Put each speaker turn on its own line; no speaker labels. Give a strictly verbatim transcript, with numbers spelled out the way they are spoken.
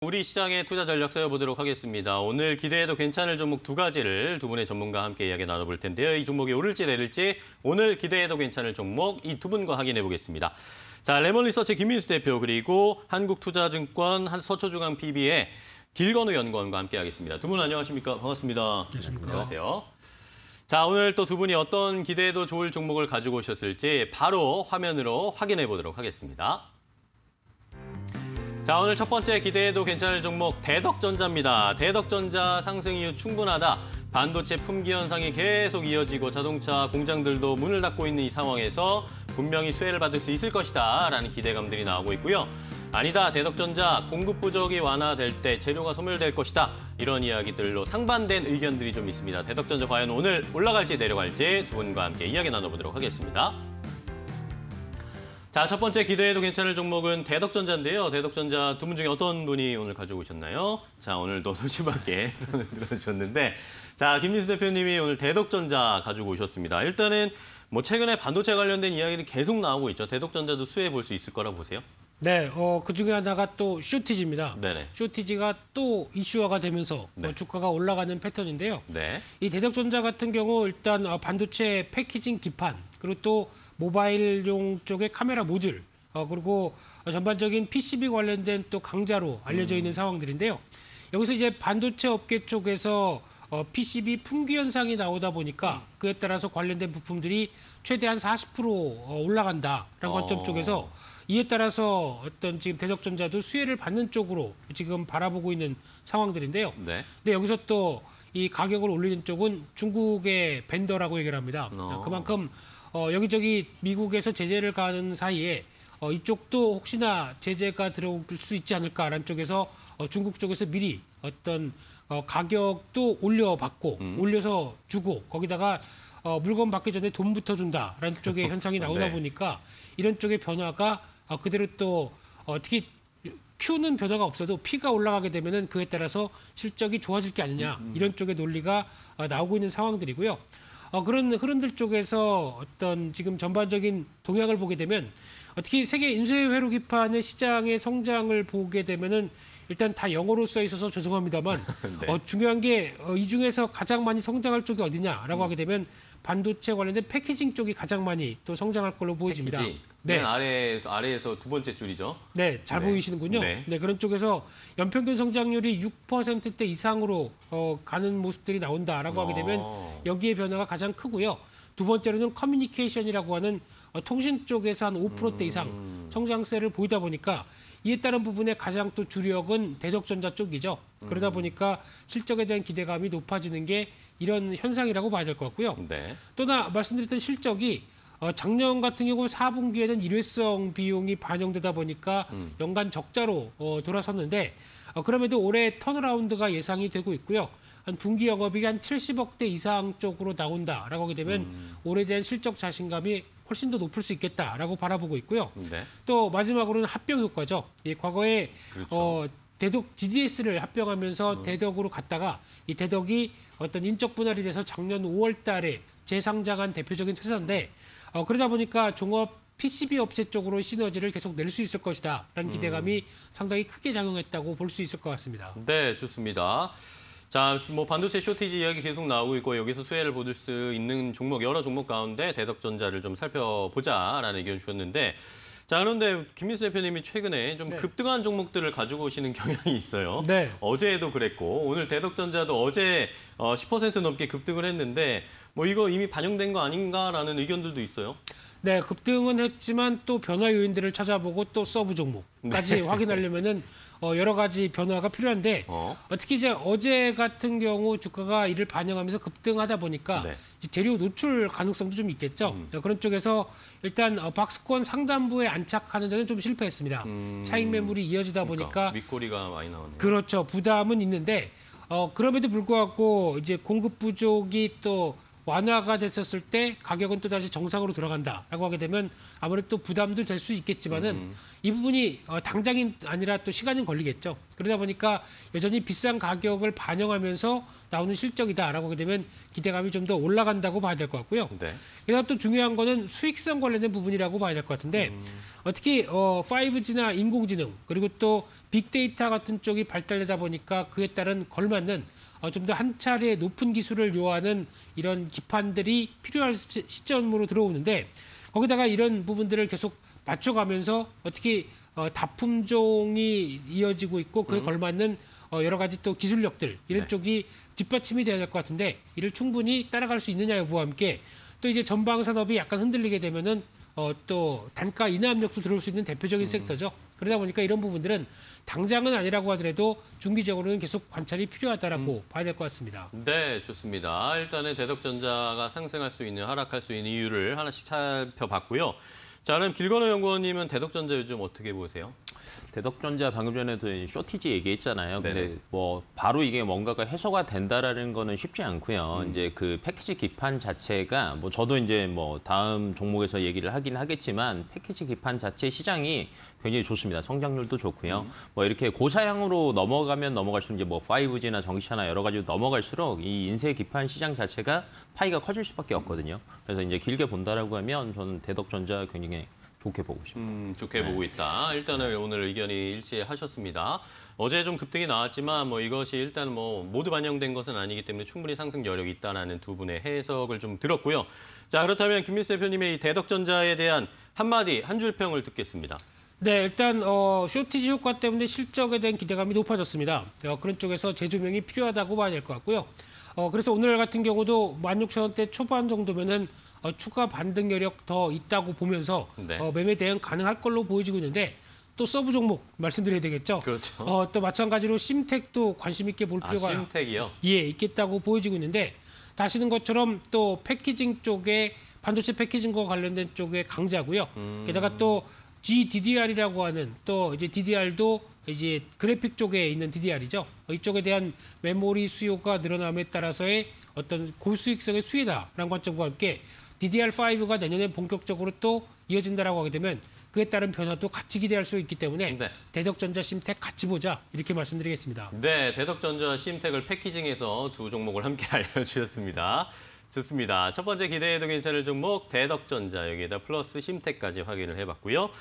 우리 시장의 투자 전략 세워보도록 하겠습니다. 오늘 기대해도 괜찮을 종목 두 가지를 두 분의 전문가와 함께 이야기 나눠볼 텐데요. 이 종목이 오를지 내릴지 오늘 기대해도 괜찮을 종목 이 두 분과 확인해 보겠습니다. 자, 레몬리서치 김민수 대표 그리고 한국투자증권 서초중앙 피비의 길건우 연구원과 함께 하겠습니다. 두 분 안녕하십니까? 반갑습니다.
안녕하십니까?
안녕하세요. 자, 오늘 또 두 분이 어떤 기대해도 좋을 종목을 가지고 오셨을지 바로 화면으로 확인해 보도록 하겠습니다. 자, 오늘 첫 번째 기대해도 괜찮을 종목 대덕전자입니다. 대덕전자 상승 이후 충분하다. 반도체 품귀 현상이 계속 이어지고 자동차 공장들도 문을 닫고 있는 이 상황에서 분명히 수혜를 받을 수 있을 것이다 라는 기대감들이 나오고 있고요. 아니다, 대덕전자 공급 부족이 완화될 때 재료가 소멸될 것이다. 이런 이야기들로 상반된 의견들이 좀 있습니다. 대덕전자 과연 오늘 올라갈지 내려갈지 두 분과 함께 이야기 나눠보도록 하겠습니다. 자, 첫 번째 기대해도 괜찮을 종목은 대덕전자인데요. 대덕전자 두 분 중에 어떤 분이 오늘 가지고 오셨나요? 자, 오늘도 소심하게 손을 들어주셨는데, 자, 김민수 대표님이 오늘 대덕전자 가지고 오셨습니다. 일단은 뭐 최근에 반도체 관련된 이야기들이 계속 나오고 있죠. 대덕전자도 수혜해 볼 수 있을 거라고 보세요?
네, 어, 그 중에 하나가 또 쇼티지입니다.
네네.
쇼티지가 또 이슈화가 되면서
네.
어, 주가가 올라가는 패턴인데요.
네.
이 대덕전자 같은 경우 일단 어, 반도체 패키징 기판, 그리고 또 모바일용 쪽의 카메라 모듈, 어, 그리고 전반적인 피시비 관련된 또 강자로 알려져 있는 음. 상황들인데요. 여기서 이제 반도체 업계 쪽에서 어, 피시비 품귀 현상이 나오다 보니까 그에 따라서 관련된 부품들이 최대한 사십 퍼센트 어, 올라간다라는
어.
관점 쪽에서 이에 따라서 어떤 지금 대덕전자도 수혜를 받는 쪽으로 지금 바라보고 있는 상황들인데요.
네.
근데 여기서 또 이 가격을 올리는 쪽은 중국의 벤더라고 얘기를 합니다.
어.
자, 그만큼 어, 여기저기 미국에서 제재를 가는 사이에 어, 이쪽도 혹시나 제재가 들어올 수 있지 않을까라는 쪽에서 어, 중국 쪽에서 미리 어떤 어, 가격도 올려받고 음. 올려서 주고 거기다가 어, 물건 받기 전에 돈부터 준다라는 쪽의 현상이 나오다 네. 보니까 이런 쪽의 변화가 어, 그대로 또 어, 특히 Q는 변화가 없어도 P가 올라가게 되면은 그에 따라서 실적이 좋아질 게 아니냐 음. 이런 쪽의 논리가 어, 나오고 있는 상황들이고요. 어, 그런 흐름들 쪽에서 어떤 지금 전반적인 동향을 보게 되면 특히 세계 인수해 회로 기판의 시장의 성장을 보게 되면은 일단 다 영어로 써 있어서 죄송합니다만 네. 어, 중요한 게 이 어, 중에서 가장 많이 성장할 쪽이 어디냐라고 음. 하게 되면 반도체 관련된 패키징 쪽이 가장 많이 또 성장할 걸로 보여집니다.
패키징. 네, 아래에서 아래에서 두 번째 줄이죠.
네, 잘 네. 보이시는군요. 네. 네, 그런 쪽에서 연평균 성장률이 육 퍼센트대 이상으로 어, 가는 모습들이 나온다라고 어. 하게 되면 여기에 변화가 가장 크고요. 두 번째로는 커뮤니케이션이라고 하는 어, 통신 쪽에서 한 오 퍼센트대 이상 음. 성장세를 보이다 보니까 이에 따른 부분에 가장 또 주력은 대덕전자 쪽이죠. 그러다 음. 보니까 실적에 대한 기대감이 높아지는 게 이런 현상이라고 봐야 될 것 같고요. 네. 또나 말씀드렸던 실적이 어, 작년 같은 경우 사 분기에는 일회성 비용이 반영되다 보니까 음. 연간 적자로 어, 돌아섰는데 어, 그럼에도 올해 턴어라운드가 예상이 되고 있고요. 한 분기 영업이익이 한 칠십억대 이상 쪽으로 나온다라고 하게 되면 음. 올해에 대한 실적 자신감이 훨씬 더 높을 수 있겠다라고 바라보고 있고요. 네. 또 마지막으로는 합병 효과죠. 이 과거에 그렇죠. 어, 대덕 지디에스를 합병하면서 음. 대덕으로 갔다가 이 대덕이 어떤 인적 분할이 돼서 작년 오월 달에 재상장한 대표적인 회사인데 어, 그러다 보니까 종합 피시비 업체 쪽으로 시너지를 계속 낼 수 있을 것이다라는 기대감이 음. 상당히 크게 작용했다고 볼 수 있을 것 같습니다.
네, 좋습니다. 자, 뭐 반도체 쇼티지 이야기 계속 나오고 있고 여기서 수혜를 보실 수 있는 종목 여러 종목 가운데 대덕전자를 좀 살펴보자라는 의견 주셨는데 자, 그런데 김민수 대표님이 최근에 좀 네. 급등한 종목들을 가지고 오시는 경향이 있어요. 네. 어제도 그랬고 오늘 대덕전자도 어제 십 퍼센트 넘게 급등을 했는데 뭐 이거 이미 반영된 거 아닌가라는 의견들도 있어요.
네, 급등은 했지만 또 변화 요인들을 찾아보고 또 서브 종목까지 네. 확인하려면은 어, 여러 가지 변화가 필요한데 어? 어, 특히 이제 어제 같은 경우 주가가 이를 반영하면서 급등하다 보니까 네. 이제 재료 노출 가능성도 좀 있겠죠. 음. 그런 쪽에서 일단 어, 박스권 상단부에 안착하는 데는 좀 실패했습니다. 음. 차익 매물이 이어지다
그러니까,
보니까
윗꼬리가 많이 나오네요.
그렇죠. 부담은 있는데 어, 그럼에도 불구하고 이제 공급 부족이 또 완화가 됐었을 때 가격은 또 다시 정상으로 돌아간다라고 하게 되면 아무래도 또 부담도 될 수 있겠지만은 음. 이 부분이 어, 당장이 아니라 또 시간이 걸리겠죠. 그러다 보니까 여전히 비싼 가격을 반영하면서 나오는 실적이다라고 하게 되면 기대감이 좀 더 올라간다고 봐야 될 것 같고요.
네.
게다가 또 중요한 거는 수익성 관련된 부분이라고 봐야 될 것 같은데 음. 어, 특히 어, 파이브지나 인공지능 그리고 또 빅데이터 같은 쪽이 발달되다 보니까 그에 따른 걸맞는 어, 좀 더 한 차례 높은 기술을 요하는 이런 기판들이 필요할 시, 시점으로 들어오는데 거기다가 이런 부분들을 계속 맞춰가면서 어떻게 어, 다품종이 이어지고 있고 그에 음. 걸맞는 어, 여러 가지 또 기술력들 이런 네. 쪽이 뒷받침이 돼야 될 것 같은데 이를 충분히 따라갈 수 있느냐 여부와 함께 또 이제 전방 산업이 약간 흔들리게 되면은 어, 또 단가 인하 압력도 들어올 수 있는 대표적인 음. 섹터죠. 그러다 보니까 이런 부분들은 당장은 아니라고 하더라도 중기적으로는 계속 관찰이 필요하다라고 음. 봐야 될 것 같습니다.
네, 좋습니다. 일단은 대덕전자가 상승할 수 있는, 하락할 수 있는 이유를 하나씩 살펴봤고요. 자, 그럼 길건우 연구원님은 대덕전자 요즘 어떻게 보세요?
대덕전자 방금 전에도 쇼티지 얘기했잖아요. 네네. 근데 뭐 바로 이게 뭔가가 해소가 된다라는 거는 쉽지 않고요. 음. 이제 그 패키지 기판 자체가 뭐 저도 이제 뭐 다음 종목에서 얘기를 하긴 하겠지만 패키지 기판 자체 시장이 굉장히 좋습니다. 성장률도 좋고요. 음. 뭐 이렇게 고사양으로 넘어가면 넘어갈수록 이제 뭐 파이브지나 전기차나 여러 가지로 넘어갈수록 이 인쇄 기판 시장 자체가 파이가 커질 수밖에 없거든요. 그래서 이제 길게 본다라고 하면 저는 대덕전자 굉장히 좋게 보고 있습니다.
음, 좋게
네.
보고 있다. 일단은 네. 오늘 의견이 일치하셨습니다. 어제 좀 급등이 나왔지만 뭐 이것이 일단 뭐 모두 반영된 것은 아니기 때문에 충분히 상승 여력이 있다라는 두 분의 해석을 좀 들었고요. 자, 그렇다면 김민수 대표님의 이 대덕전자에 대한 한마디, 한 줄 평을 듣겠습니다.
네, 일단 어, 쇼티지 효과 때문에 실적에 대한 기대감이 높아졌습니다. 어, 그런 쪽에서 재조명이 필요하다고 봐야 될 것 같고요. 어, 그래서 오늘 같은 경우도 만 육천 원대 초반 정도면은 어, 추가 반등 여력 더 있다고 보면서
네.
어, 매매 대응 가능할 걸로 보여지고 있는데 또 서브 종목 말씀드려야 되겠죠.
그렇죠.
어, 또 마찬가지로 심텍도 관심 있게 볼 필요가
아, 심텍이요?
예, 있겠다고 보여지고 있는데 다시는 것처럼 또 패키징 쪽에 반도체 패키징과 관련된 쪽에 강자고요. 음... 게다가 또 지디디알이라고 하는 또 이제 디디알도 이제 그래픽 쪽에 있는 디디알이죠. 이쪽에 대한 메모리 수요가 늘어남에 따라서의 어떤 고수익성의 수혜다라는 관점과 함께 디디알 파이브가 내년에 본격적으로 또 이어진다라고 하게 되면 그에 따른 변화도 같이 기대할 수 있기 때문에 네. 대덕전자, 심텍 같이 보자 이렇게 말씀드리겠습니다.
네, 대덕전자, 심텍을 패키징해서 두 종목을 함께 알려주셨습니다. 좋습니다. 첫 번째 기대해도 괜찮을 종목 대덕전자, 여기에다 플러스 심텍까지 확인을 해봤고요.